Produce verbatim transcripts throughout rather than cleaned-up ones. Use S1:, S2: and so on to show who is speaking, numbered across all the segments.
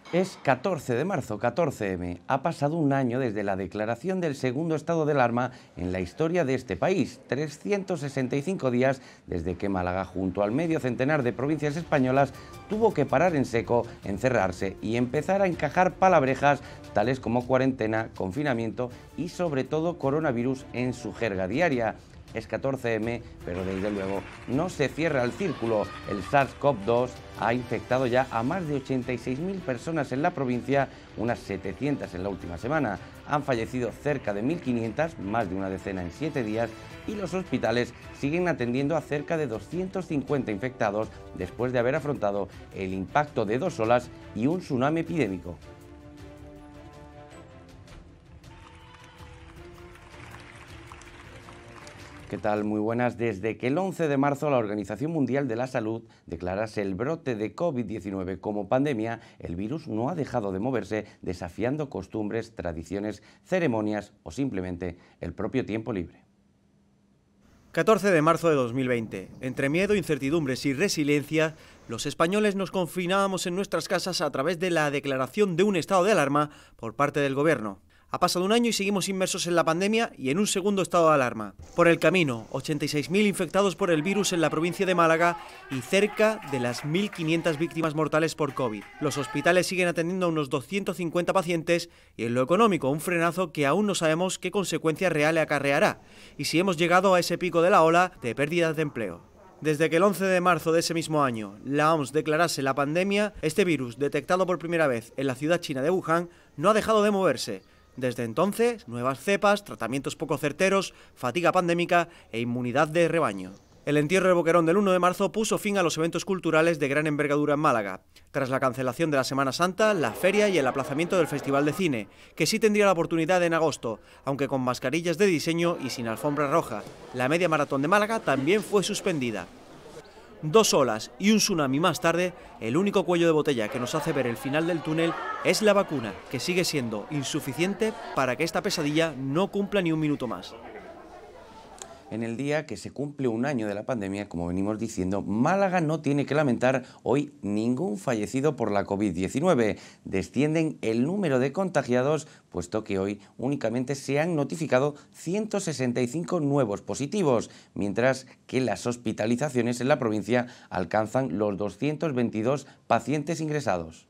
S1: Es catorce de marzo, catorce eme. Ha pasado un año desde la declaración del segundo estado de alarma en la historia de este país. trescientos sesenta y cinco días desde que Málaga, junto al medio centenar de provincias españolas, tuvo que parar en seco, encerrarse y empezar a encajar palabrejas tales como cuarentena, confinamiento y sobre todo coronavirus en su jerga diaria. Es catorce eme, pero desde luego no se cierra el círculo. El SARS CoV dos ha infectado ya a más de ochenta y seis mil personas en la provincia, unas setecientas en la última semana. Han fallecido cerca de mil quinientas, más de una decena en siete días, y los hospitales siguen atendiendo a cerca de doscientos cincuenta infectados después de haber afrontado el impacto de dos olas y un tsunami epidémico. ¿Qué tal? Muy buenas. Desde que el once de marzo la Organización Mundial de la Salud declarase el brote de COVID diecinueve como pandemia, el virus no ha dejado de moverse, desafiando costumbres, tradiciones, ceremonias o simplemente el propio tiempo libre.
S2: catorce de marzo de dos mil veinte. Entre miedo, incertidumbres y resiliencia, los españoles nos confinábamos en nuestras casas a través de la declaración de un estado de alarma por parte del gobierno. Ha pasado un año y seguimos inmersos en la pandemia y en un segundo estado de alarma. Por el camino, ochenta y seis mil infectados por el virus en la provincia de Málaga y cerca de las mil quinientas víctimas mortales por COVID. Los hospitales siguen atendiendo a unos doscientos cincuenta pacientes y en lo económico un frenazo que aún no sabemos qué consecuencias reales acarreará y si hemos llegado a ese pico de la ola de pérdidas de empleo. Desde que el once de marzo de ese mismo año la O M S declarase la pandemia, este virus, detectado por primera vez en la ciudad china de Wuhan, no ha dejado de moverse. Desde entonces, nuevas cepas, tratamientos poco certeros, fatiga pandémica e inmunidad de rebaño. El entierro de Boquerón del uno de marzo puso fin a los eventos culturales de gran envergadura en Málaga, tras la cancelación de la Semana Santa, la feria y el aplazamiento del Festival de Cine, que sí tendría la oportunidad en agosto, aunque con mascarillas de diseño y sin alfombra roja. La media maratón de Málaga también fue suspendida. Dos olas y un tsunami más tarde, el único cuello de botella que nos hace ver el final del túnel es la vacuna, que sigue siendo insuficiente para que esta pesadilla no cumpla ni un minuto más.
S1: En el día que se cumple un año de la pandemia, como venimos diciendo, Málaga no tiene que lamentar hoy ningún fallecido por la COVID diecinueve. Descienden el número de contagiados, puesto que hoy únicamente se han notificado ciento sesenta y cinco nuevos positivos, mientras que las hospitalizaciones en la provincia alcanzan los doscientos veintidós pacientes ingresados.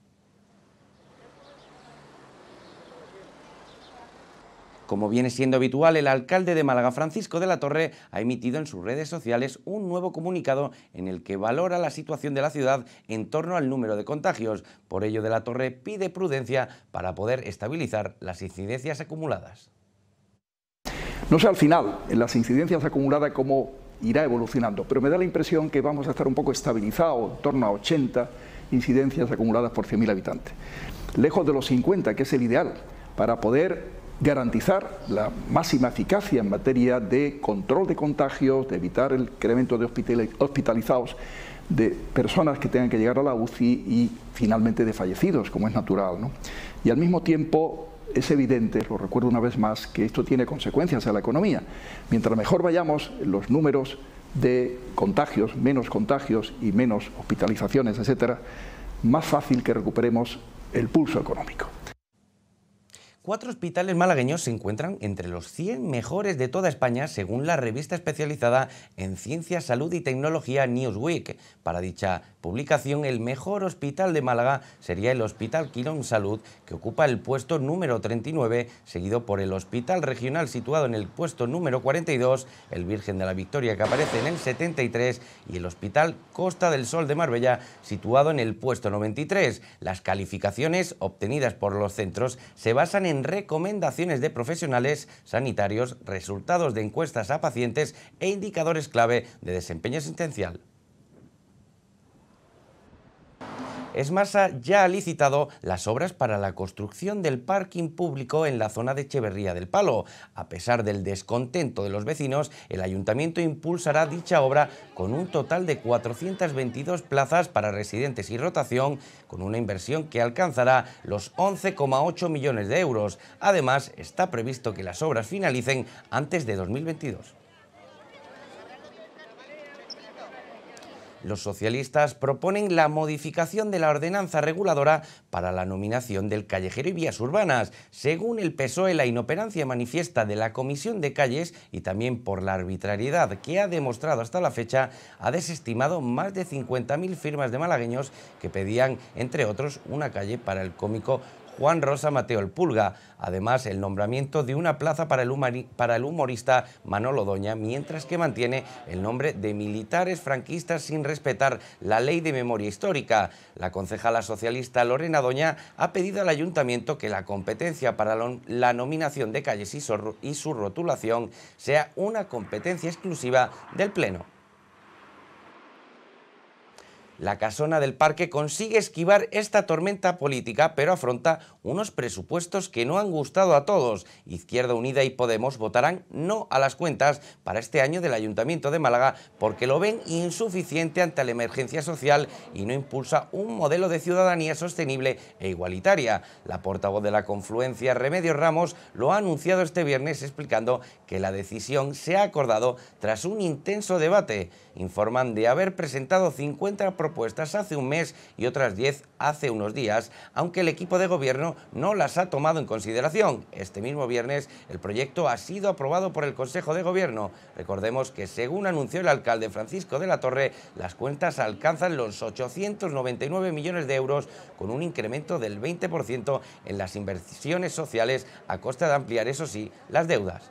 S1: Como viene siendo habitual, el alcalde de Málaga, Francisco de la Torre, ha emitido en sus redes sociales un nuevo comunicado en el que valora la situación de la ciudad en torno al número de contagios. Por ello, de la Torre pide prudencia para poder estabilizar las incidencias acumuladas.
S3: No sé al final, en las incidencias acumuladas, cómo irá evolucionando, pero me da la impresión que vamos a estar un poco estabilizados, en torno a ochenta incidencias acumuladas por cien mil habitantes. Lejos de los cincuenta, que es el ideal, para poder garantizar la máxima eficacia en materia de control de contagios, de evitar el incremento de hospitalizados, de personas que tengan que llegar a la U C I y finalmente de fallecidos, como es natural, ¿no? Y al mismo tiempo es evidente, lo recuerdo una vez más, que esto tiene consecuencias en la economía. Mientras mejor vayamos, los números de contagios, menos contagios y menos hospitalizaciones, etcétera, más fácil que recuperemos el pulso económico.
S1: Cuatro hospitales malagueños se encuentran entre los cien mejores de toda España según la revista especializada en Ciencia, Salud y Tecnología Newsweek. Para dicha publicación, el mejor hospital de Málaga sería el Hospital Quirón Salud, que ocupa el puesto número treinta y nueve, seguido por el Hospital Regional situado en el puesto número cuarenta y dos, el Virgen de la Victoria, que aparece en el setenta y tres, y el Hospital Costa del Sol de Marbella, situado en el puesto noventa y tres. Las calificaciones obtenidas por los centros se basan en recomendaciones de profesionales sanitarios, resultados de encuestas a pacientes e indicadores clave de desempeño asistencial. Esmasa ya ha licitado las obras para la construcción del parking público en la zona de Echeverría del Palo. A pesar del descontento de los vecinos, el ayuntamiento impulsará dicha obra con un total de cuatrocientas veintidós plazas para residentes y rotación, con una inversión que alcanzará los once coma ocho millones de euros. Además, está previsto que las obras finalicen antes de dos mil veintidós. Los socialistas proponen la modificación de la ordenanza reguladora para la nominación del callejero y vías urbanas. Según el P S O E, la inoperancia manifiesta de la Comisión de Calles y también por la arbitrariedad que ha demostrado hasta la fecha, ha desestimado más de cincuenta mil firmas de malagueños que pedían, entre otros, una calle para el cómico Juan Rosa Mateo el Pulga. Además, el nombramiento de una plaza para el, para el humorista Manolo Doña, mientras que mantiene el nombre de militares franquistas sin respetar la ley de memoria histórica. La concejala socialista Lorena Doña ha pedido al ayuntamiento que la competencia para la nominación de calles y su, y su rotulación sea una competencia exclusiva del Pleno. La Casona del Parque consigue esquivar esta tormenta política, pero afronta unos presupuestos que no han gustado a todos. Izquierda Unida y Podemos votarán no a las cuentas para este año del Ayuntamiento de Málaga porque lo ven insuficiente ante la emergencia social y no impulsa un modelo de ciudadanía sostenible e igualitaria. La portavoz de la confluencia, Remedios Ramos, lo ha anunciado este viernes explicando que la decisión se ha acordado tras un intenso debate. Informan de haber presentado cincuenta propuestas hace un mes y otras diez hace unos días, aunque el equipo de gobierno no las ha tomado en consideración. Este mismo viernes el proyecto ha sido aprobado por el Consejo de Gobierno. Recordemos que, según anunció el alcalde Francisco de la Torre, las cuentas alcanzan los ochocientos noventa y nueve millones de euros, con un incremento del veinte por ciento en las inversiones sociales a costa de ampliar, eso sí, las deudas.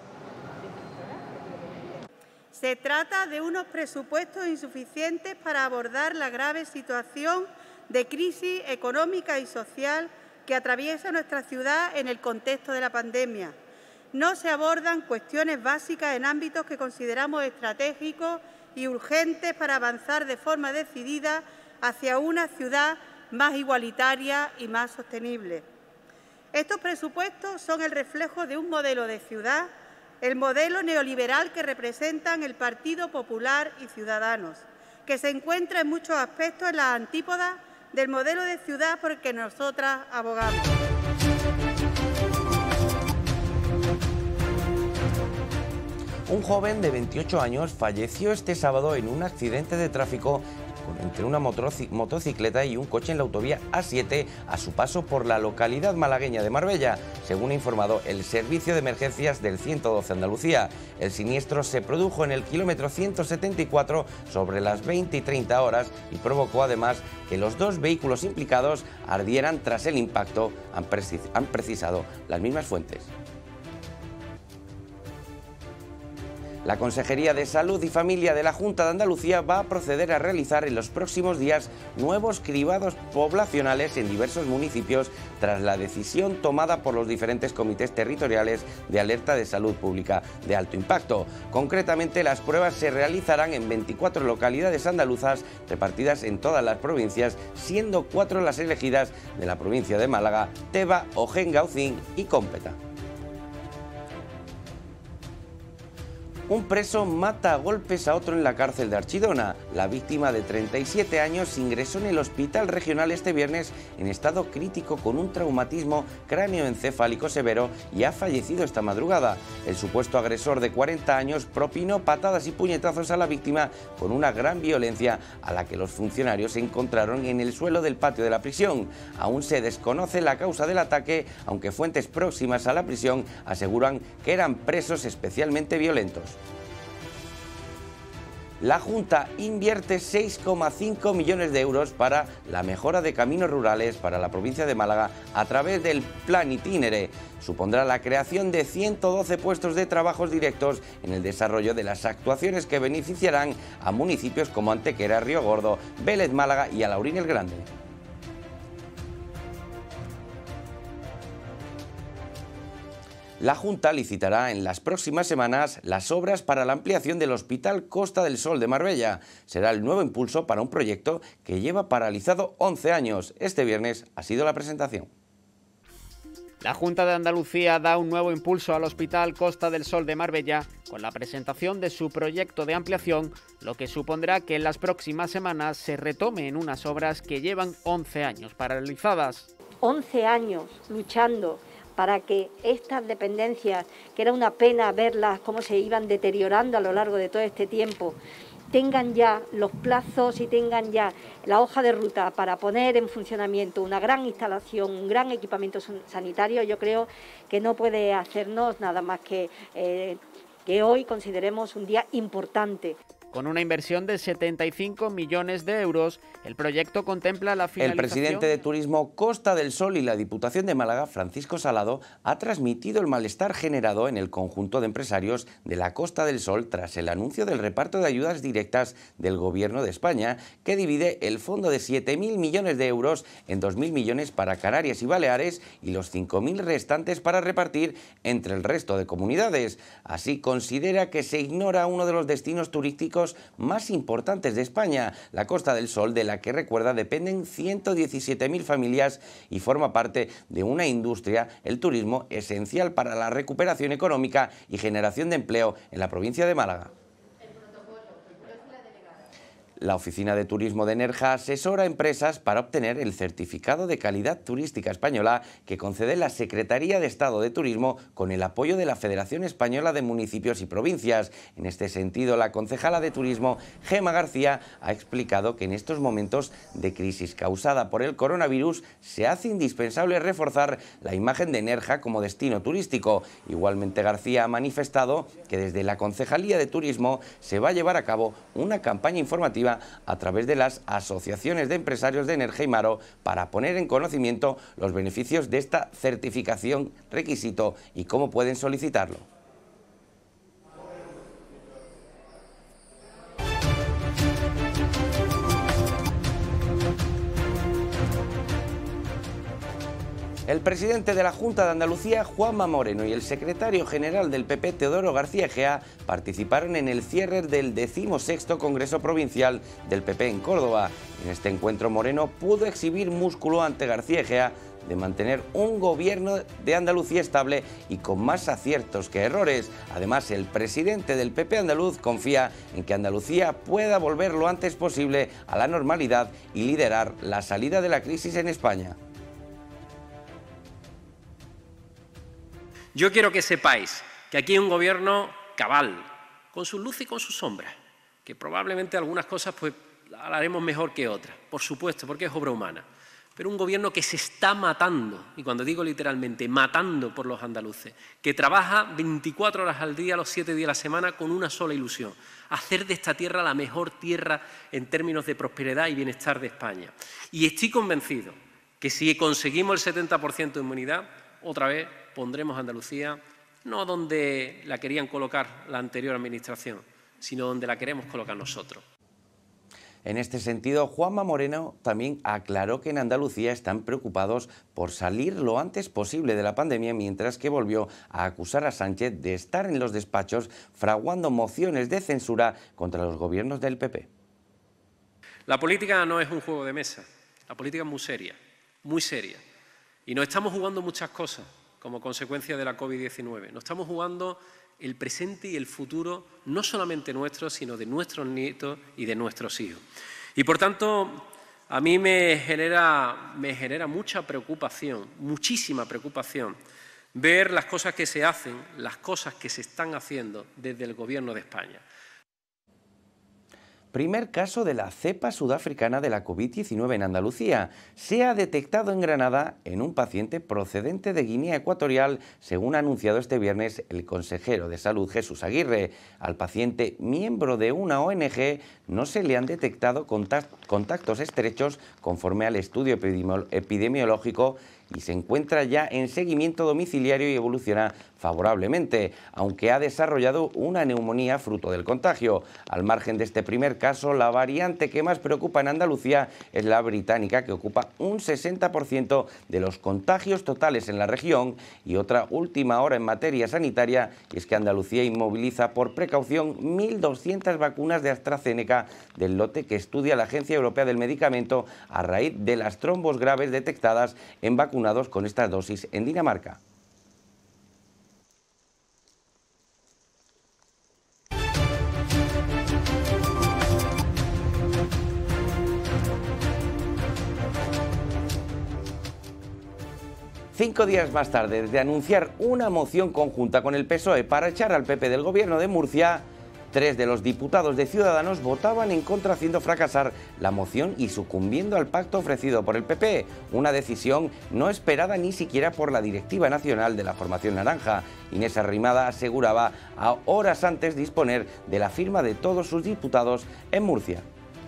S4: Se trata de unos presupuestos insuficientes para abordar la grave situación de crisis económica y social que atraviesa nuestra ciudad en el contexto de la pandemia. No se abordan cuestiones básicas en ámbitos que consideramos estratégicos y urgentes para avanzar de forma decidida hacia una ciudad más igualitaria y más sostenible. Estos presupuestos son el reflejo de un modelo de ciudad, el modelo neoliberal que representan el Partido Popular y Ciudadanos, que se encuentra en muchos aspectos en las antípodas del modelo de ciudad por el que nosotras abogamos.
S1: Un joven de veintiocho años falleció este sábado en un accidente de tráfico entre una motocicleta y un coche en la autovía A siete a su paso por la localidad malagueña de Marbella, según ha informado el Servicio de Emergencias del ciento doce Andalucía. El siniestro se produjo en el kilómetro ciento setenta y cuatro sobre las veinte y treinta horas y provocó además que los dos vehículos implicados ardieran tras el impacto, han, precis- han precisado las mismas fuentes. La Consejería de Salud y Familia de la Junta de Andalucía va a proceder a realizar en los próximos días nuevos cribados poblacionales en diversos municipios tras la decisión tomada por los diferentes comités territoriales de alerta de salud pública de alto impacto. Concretamente, las pruebas se realizarán en veinticuatro localidades andaluzas repartidas en todas las provincias, siendo cuatro las elegidas de la provincia de Málaga, Teba, Ojén, Gaucín y Cómpeta. Un preso mata a golpes a otro en la cárcel de Archidona. La víctima de treinta y siete años ingresó en el hospital regional este viernes en estado crítico con un traumatismo cráneoencefálico severo y ha fallecido esta madrugada. El supuesto agresor de cuarenta años propinó patadas y puñetazos a la víctima con una gran violencia a la que los funcionarios se encontraron en el suelo del patio de la prisión. Aún se desconoce la causa del ataque, aunque fuentes próximas a la prisión aseguran que eran presos especialmente violentos. La Junta invierte seis coma cinco millones de euros para la mejora de caminos rurales para la provincia de Málaga a través del Plan Itinere. Supondrá la creación de ciento doce puestos de trabajos directos en el desarrollo de las actuaciones que beneficiarán a municipios como Antequera, Río Gordo, Vélez Málaga y Alaurín el Grande. La Junta licitará en las próximas semanas las obras para la ampliación del Hospital Costa del Sol de Marbella. Será el nuevo impulso para un proyecto que lleva paralizado once años. Este viernes ha sido la presentación.
S5: La Junta de Andalucía da un nuevo impulso al Hospital Costa del Sol de Marbella con la presentación de su proyecto de ampliación, lo que supondrá que en las próximas semanas se retomen unas obras que llevan once años paralizadas.
S6: once años luchando para que estas dependencias, que era una pena verlas cómo se iban deteriorando a lo largo de todo este tiempo, tengan ya los plazos y tengan ya la hoja de ruta para poner en funcionamiento una gran instalación, un gran equipamiento sanitario, yo creo que no puede hacernos nada más que eh, que hoy consideremos un día importante.
S5: Con una inversión de setenta y cinco millones de euros, el proyecto contempla la finalización...
S1: El presidente de Turismo Costa del Sol y la Diputación de Málaga, Francisco Salado, ha transmitido el malestar generado en el conjunto de empresarios de la Costa del Sol tras el anuncio del reparto de ayudas directas del Gobierno de España, que divide el fondo de siete mil millones de euros en dos mil millones para Canarias y Baleares y los cinco mil restantes para repartir entre el resto de comunidades. Así considera que se ignora uno de los destinos turísticos más importantes de España, la Costa del Sol, de la que, recuerda, dependen ciento diecisiete mil familias y forma parte de una industria, el turismo, esencial para la recuperación económica y generación de empleo en la provincia de Málaga. La Oficina de Turismo de Nerja asesora a empresas para obtener el certificado de calidad turística española que concede la Secretaría de Estado de Turismo con el apoyo de la Federación Española de Municipios y Provincias. En este sentido, la concejala de Turismo, Gema García, ha explicado que en estos momentos de crisis causada por el coronavirus se hace indispensable reforzar la imagen de Nerja como destino turístico. Igualmente, García ha manifestado que desde la Concejalía de Turismo se va a llevar a cabo una campaña informativa a través de las asociaciones de empresarios de Nerja y Maro para poner en conocimiento los beneficios de esta certificación requisito y cómo pueden solicitarlo. El presidente de la Junta de Andalucía, Juanma Moreno, y el secretario general del P P, Teodoro García Egea, participaron en el cierre del decimosexto Congreso Provincial del P P en Córdoba. En este encuentro, Moreno pudo exhibir músculo ante García Egea de mantener un gobierno de Andalucía estable y con más aciertos que errores. Además, el presidente del P P andaluz confía en que Andalucía pueda volver lo antes posible a la normalidad y liderar la salida de la crisis en España.
S7: Yo quiero que sepáis que aquí hay un gobierno cabal, con sus luces y con sus sombras, que probablemente algunas cosas pues las haremos mejor que otras, por supuesto, porque es obra humana, pero un gobierno que se está matando, y cuando digo literalmente matando por los andaluces, que trabaja veinticuatro horas al día, los siete días a la semana, con una sola ilusión: hacer de esta tierra la mejor tierra en términos de prosperidad y bienestar de España. Y estoy convencido que si conseguimos el setenta por ciento de inmunidad, otra vez pondremos a Andalucía no donde la querían colocar la anterior administración, sino donde la queremos colocar nosotros.
S1: En este sentido, Juanma Moreno también aclaró que en Andalucía están preocupados por salir lo antes posible de la pandemia, mientras que volvió a acusar a Sánchez de estar en los despachos fraguando mociones de censura contra los gobiernos del P P.
S7: La política no es un juego de mesa, la política es muy seria, muy seria. Y nos estamos jugando muchas cosas como consecuencia de la COVID diecinueve. Nos estamos jugando el presente y el futuro, no solamente nuestro, sino de nuestros nietos y de nuestros hijos. Y por tanto, a mí me genera, me genera mucha preocupación, muchísima preocupación, ver las cosas que se hacen, las cosas que se están haciendo desde el Gobierno de España.
S1: Primer caso de la cepa sudafricana de la COVID diecinueve en Andalucía. Se ha detectado en Granada en un paciente procedente de Guinea Ecuatorial, según ha anunciado este viernes el consejero de Salud, Jesús Aguirre. Al paciente, miembro de una O N G, no se le han detectado contactos estrechos conforme al estudio epidemiológico y se encuentra ya en seguimiento domiciliario y evoluciona favorablemente, aunque ha desarrollado una neumonía fruto del contagio. Al margen de este primer caso, la variante que más preocupa en Andalucía es la británica, que ocupa un sesenta por ciento de los contagios totales en la región. Y otra última hora en materia sanitaria, y es que Andalucía inmoviliza por precaución mil doscientas vacunas de AstraZeneca del lote que estudia la Agencia Europea del Medicamento a raíz de las trombos graves detectadas en vacunas con estas dosis en Dinamarca. Cinco días más tarde de anunciar una moción conjunta con el P S O E para echar al P P del Gobierno de Murcia, Tres de los diputados de Ciudadanos votaban en contra, haciendo fracasar la moción y sucumbiendo al pacto ofrecido por el P P, una decisión no esperada ni siquiera por la directiva nacional de la formación naranja. Inés Arrimada aseguraba a horas antes disponer de la firma de todos sus diputados en Murcia.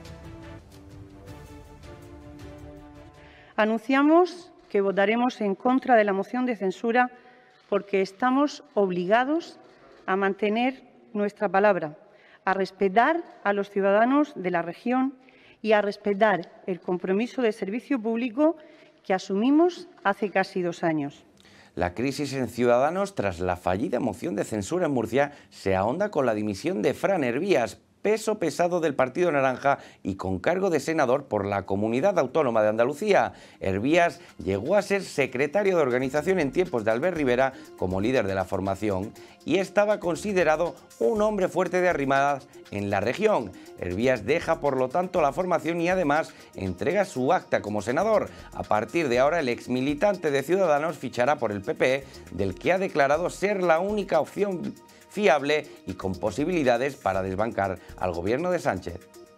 S8: Anunciamos que votaremos en contra de la moción de censura porque estamos obligados a mantener nuestra palabra, a respetar a los ciudadanos de la región y a respetar el compromiso de servicio público que asumimos hace casi dos años.
S1: La crisis en Ciudadanos tras la fallida moción de censura en Murcia se ahonda con la dimisión de Fran Hervías, peso pesado del Partido Naranja y con cargo de senador por la Comunidad Autónoma de Andalucía. Hervías llegó a ser secretario de organización en tiempos de Albert Rivera como líder de la formación y estaba considerado un hombre fuerte de Arrimadas en la región. Hervías deja por lo tanto la formación y además entrega su acta como senador. A partir de ahora el exmilitante de Ciudadanos fichará por el P P, del que ha declarado ser la única opción fiable y con posibilidades para desbancar al gobierno de Sánchez.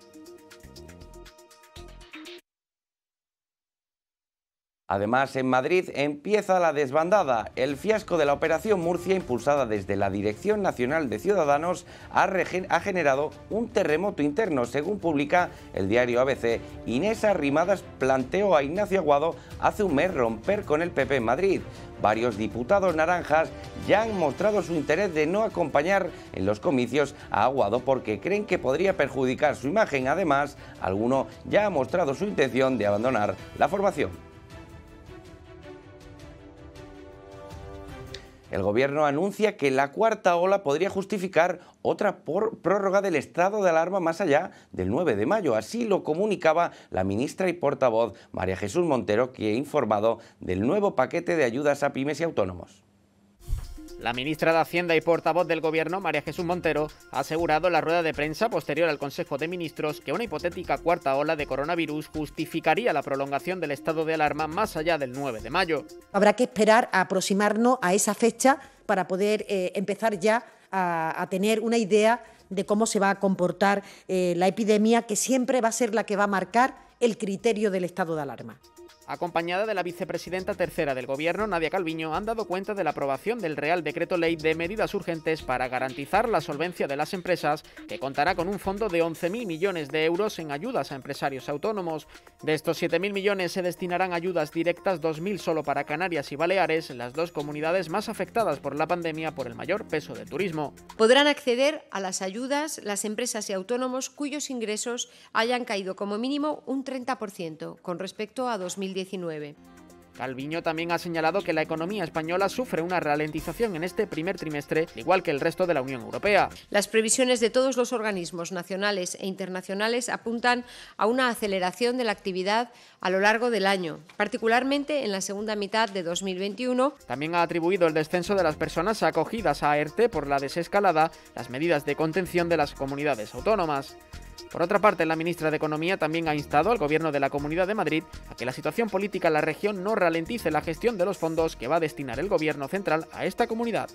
S1: Además, en Madrid empieza la desbandada. El fiasco de la Operación Murcia, impulsada desde la Dirección Nacional de Ciudadanos, ha, ha generado un terremoto interno. Según publica el diario A B C, Inés Arrimadas planteó a Ignacio Aguado hace un mes romper con el P P en Madrid. Varios diputados naranjas ya han mostrado su interés de no acompañar en los comicios a Aguado porque creen que podría perjudicar su imagen. Además, alguno ya ha mostrado su intención de abandonar la formación. El Gobierno anuncia que la cuarta ola podría justificar otra prórroga del estado de alarma más allá del nueve de mayo. Así lo comunicaba la ministra y portavoz María Jesús Montero, que ha informado del nuevo paquete de ayudas a pymes y autónomos.
S5: La ministra de Hacienda y portavoz del Gobierno, María Jesús Montero, ha asegurado en la rueda de prensa posterior al Consejo de Ministros que una hipotética cuarta ola de coronavirus justificaría la prolongación del estado de alarma más allá del nueve de mayo.
S9: Habrá que esperar a aproximarnos a esa fecha para poder eh, empezar ya a, a tener una idea de cómo se va a comportar eh, la epidemia, que siempre va a ser la que va a marcar el criterio del estado de alarma.
S5: Acompañada de la vicepresidenta tercera del Gobierno, Nadia Calviño, han dado cuenta de la aprobación del Real Decreto Ley de medidas urgentes para garantizar la solvencia de las empresas, que contará con un fondo de once mil millones de euros en ayudas a empresarios autónomos. De estos siete mil millones se destinarán ayudas directas, dos mil solo para Canarias y Baleares, las dos comunidades más afectadas por la pandemia por el mayor peso del turismo.
S10: Podrán acceder a las ayudas las empresas y autónomos cuyos ingresos hayan caído como mínimo un treinta por ciento con respecto a dos mil diecinueve.
S5: Calviño también ha señalado que la economía española sufre una ralentización en este primer trimestre, igual que el resto de la Unión Europea.
S10: Las previsiones de todos los organismos nacionales e internacionales apuntan a una aceleración de la actividad a lo largo del año, particularmente en la segunda mitad de dos mil veintiuno.
S5: También ha atribuido el descenso de las personas acogidas a ERTE por la desescalada, las medidas de contención de las comunidades autónomas. Por otra parte, la ministra de Economía también ha instado al Gobierno de la Comunidad de Madrid a que la situación política en la región no ralentice la gestión de los fondos que va a destinar el Gobierno central a esta comunidad.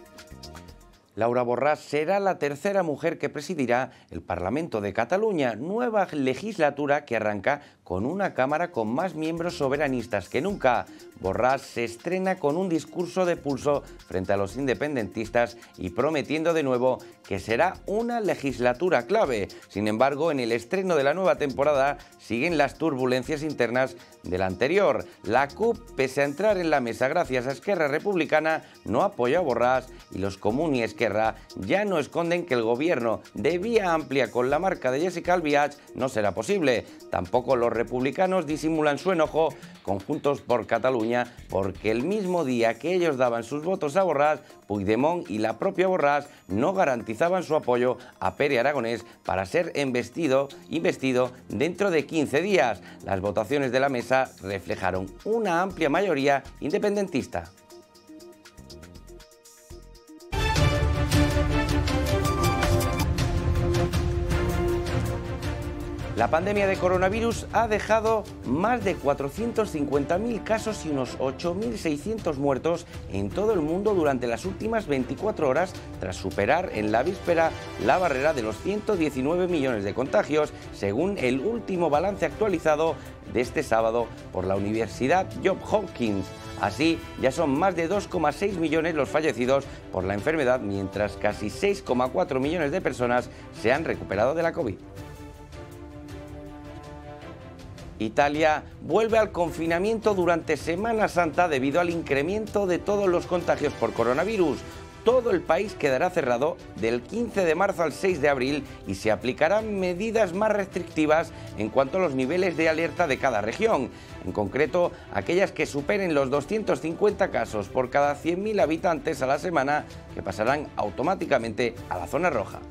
S1: Laura Borràs será la tercera mujer que presidirá el Parlamento de Cataluña, nueva legislatura que arranca con una Cámara con más miembros soberanistas que nunca. Borràs se estrena con un discurso de pulso frente a los independentistas y prometiendo de nuevo que será una legislatura clave. Sin embargo, en el estreno de la nueva temporada siguen las turbulencias internas de la anterior. La C U P, pese a entrar en la mesa gracias a Esquerra Republicana, no apoya a Borràs y los Comuns y Esquerra ya no esconden que el gobierno de vía amplia con la marca de Jessica Albiach no será posible. Tampoco los republicanos disimulan su enojo con Juntos por Cataluña, porque el mismo día que ellos daban sus votos a Borràs, Puigdemont y la propia Borràs no garantizaban su apoyo a Pere Aragonés para ser investido, investido dentro de quince días. Las votaciones de la mesa reflejaron una amplia mayoría independentista. La pandemia de coronavirus ha dejado más de cuatrocientos cincuenta mil casos y unos ocho mil seiscientos muertos en todo el mundo durante las últimas veinticuatro horas, tras superar en la víspera la barrera de los ciento diecinueve millones de contagios, según el último balance actualizado de este sábado por la Universidad Johns Hopkins. Así, ya son más de dos coma seis millones los fallecidos por la enfermedad, mientras casi seis coma cuatro millones de personas se han recuperado de la COVID. Italia vuelve al confinamiento durante Semana Santa debido al incremento de todos los contagios por coronavirus. Todo el país quedará cerrado del quince de marzo al seis de abril y se aplicarán medidas más restrictivas en cuanto a los niveles de alerta de cada región. En concreto, aquellas que superen los doscientos cincuenta casos por cada cien mil habitantes a la semana, que pasarán automáticamente a la zona roja.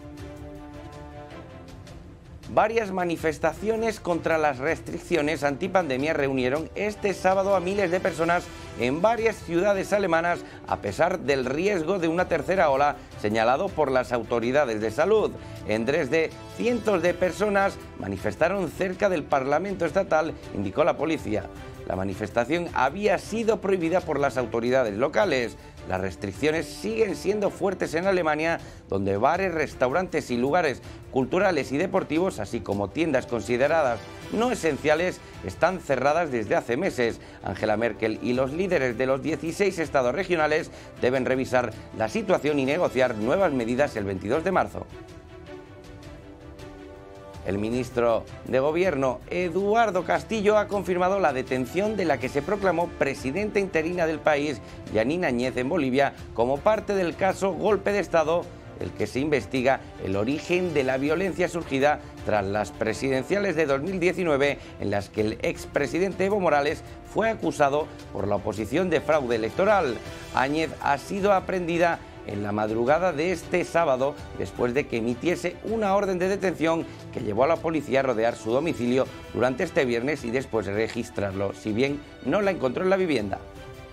S1: Varias manifestaciones contra las restricciones antipandemia reunieron este sábado a miles de personas en varias ciudades alemanas, a pesar del riesgo de una tercera ola señalado por las autoridades de salud. En Dresde, cientos de personas manifestaron cerca del Parlamento estatal, indicó la policía. La manifestación había sido prohibida por las autoridades locales. Las restricciones siguen siendo fuertes en Alemania, donde bares, restaurantes y lugares culturales y deportivos, así como tiendas consideradas no esenciales, están cerradas desde hace meses. Angela Merkel y los líderes de los dieciséis estados regionales deben revisar la situación y negociar nuevas medidas el veintidós de marzo. El ministro de Gobierno, Eduardo Castillo, ha confirmado la detención de la que se proclamó presidenta interina del país, Yanine Áñez, en Bolivia, como parte del caso Golpe de Estado, el que se investiga el origen de la violencia surgida tras las presidenciales de dos mil diecinueve, en las que el expresidente Evo Morales fue acusado por la oposición de fraude electoral. Áñez ha sido aprehendida en la madrugada de este sábado, después de que emitiese una orden de detención que llevó a la policía a rodear su domicilio durante este viernes y después registrarlo, si bien no la encontró en la vivienda.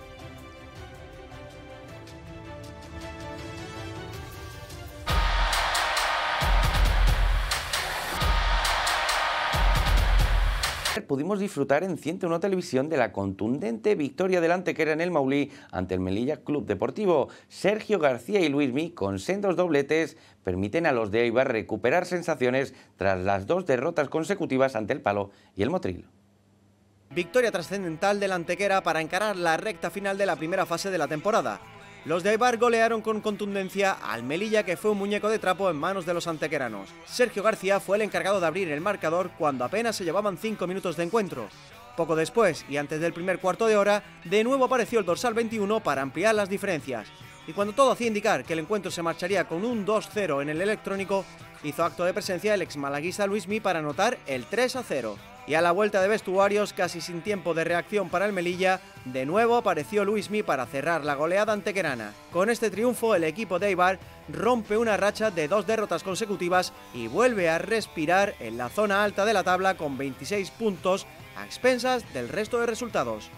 S1: Pudimos disfrutar en ciento uno Televisión de la contundente victoria del Antequera en el Maulí ante el Melilla Club Deportivo. Sergio García y Luismi, con sendos dobletes, permiten a los de Eibar recuperar sensaciones tras las dos derrotas consecutivas ante el Palo y el Motril.
S2: Victoria trascendental del Antequera para encarar la recta final de la primera fase de la temporada. Los de Eibar golearon con contundencia al Melilla, que fue un muñeco de trapo en manos de los antequeranos. Sergio García fue el encargado de abrir el marcador cuando apenas se llevaban cinco minutos de encuentro. Poco después, y antes del primer cuarto de hora, de nuevo apareció el dorsal veintiuno para ampliar las diferencias. Y cuando todo hacía indicar que el encuentro se marcharía con un dos cero en el electrónico, hizo acto de presencia el exmalaguista Luismi para anotar el tres a cero. Y a la vuelta de vestuarios, casi sin tiempo de reacción para el Melilla, de nuevo apareció Luismi para cerrar la goleada antequerana. Con este triunfo, el equipo de Eibar rompe una racha de dos derrotas consecutivas y vuelve a respirar en la zona alta de la tabla con veintiséis puntos, a expensas del resto de resultados.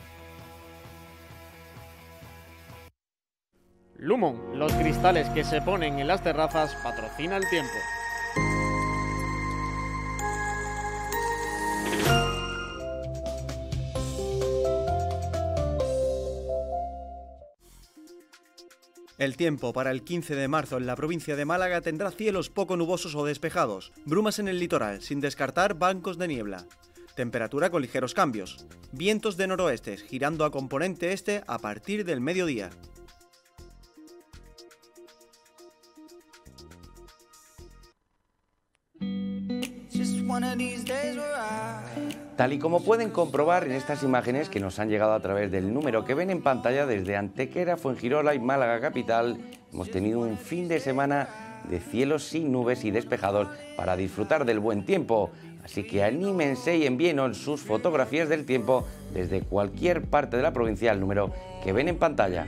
S5: Lumon, los cristales que se ponen en las terrazas, patrocina el tiempo.
S2: El tiempo para el quince de marzo en la provincia de Málaga tendrá cielos poco nubosos o despejados, brumas en el litoral, sin descartar bancos de niebla. Temperatura con ligeros cambios, vientos de noroeste girando a componente este a partir del mediodía.
S1: Tal y como pueden comprobar en estas imágenes que nos han llegado a través del número que ven en pantalla, desde Antequera, Fuengirola y Málaga capital, hemos tenido un fin de semana de cielos sin nubes y despejados para disfrutar del buen tiempo. Así que anímense y envíenos sus fotografías del tiempo desde cualquier parte de la provincia al número que ven en pantalla.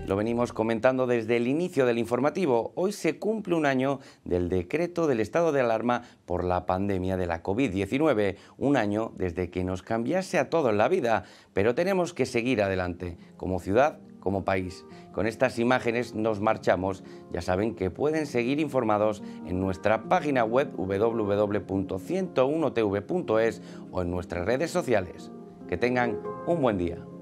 S1: Lo venimos comentando desde el inicio del informativo. Hoy se cumple un año del decreto del estado de alarma por la pandemia de la COVID diecinueve. Un año desde que nos cambiase a todos la vida, pero tenemos que seguir adelante, como ciudad, como país. Con estas imágenes nos marchamos. Ya saben que pueden seguir informados en nuestra página web w w w punto ciento uno t v punto es o en nuestras redes sociales. Que tengan un buen día.